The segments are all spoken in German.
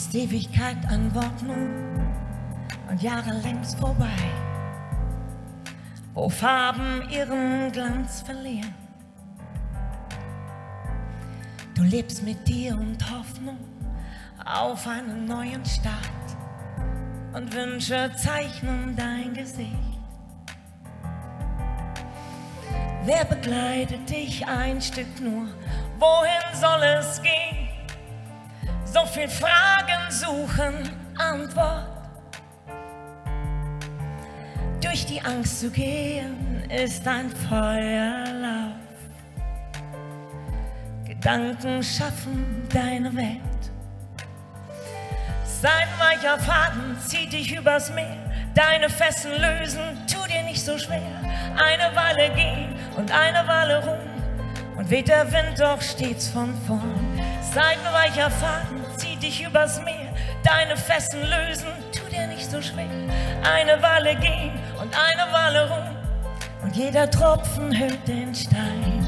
ist Ewigkeit an Wort nun und Jahre längst vorbei, wo Farben ihren Glanz verlieren. Du lebst mit dir und Hoffnung auf einen neuen Start und Wünsche zeichnen dein Gesicht. Wer begleitet dich ein Stück nur? Wohin soll es gehen? So viel Fragen suchen Antwort. Durch die Angst zu gehen ist ein Feuerlauf. Gedanken schaffen deine Welt. Sein weicher Faden zieht dich übers Meer. Deine Fesseln lösen, tu dir nicht so schwer. Eine Weile gehen und eine Weile ruhen, und weht der Wind doch stets von vorn. Sein weicher Faden zieht dich übers Meer. Deine Fesseln lösen, tu dir nicht so schwer. Eine Weile gehen und eine Weile ruhen, und jeder Tropfen hüllt den Stein.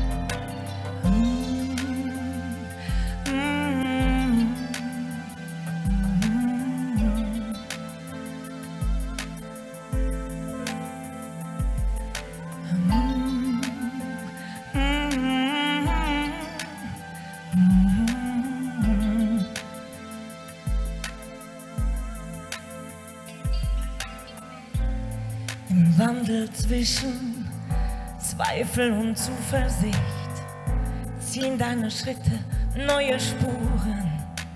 Im Wandel zwischen Zweifel und Zuversicht ziehen deine Schritte neue Spuren,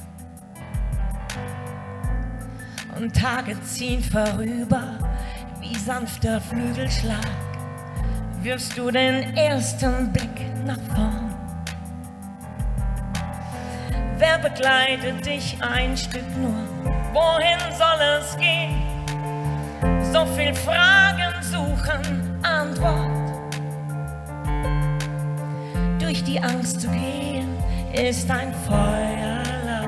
und Tage ziehen vorüber wie sanfter Flügelschlag. Wirfst du den ersten Blick nach vorn? Wer begleitet dich ein Stück nur? Wohin soll es gehen? So viel Fragen suchen Antwort. Durch die Angst zu gehen ist ein Feuerlauf.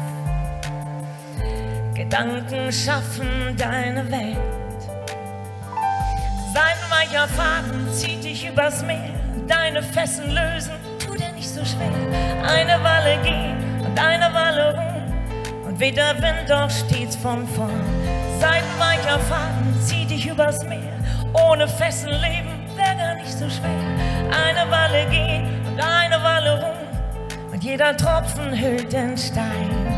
Gedanken schaffen deine Welt. Sein weicher Faden zieht dich übers Meer. Deine Fesseln lösen, tu dir nicht so schwer. Eine Weile gehen und eine Weile ruhen, und weht der Wind doch stets von vorn. Sein weicher Faden zieht dich übers Meer. Ohne Fesseln leben wäre gar nicht so schwer. Eine Weile gehen und eine Weile ruhen, und jeder Tropfen hüllt den Stein.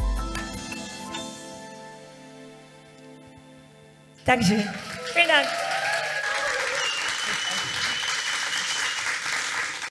Dankeschön. Vielen Dank.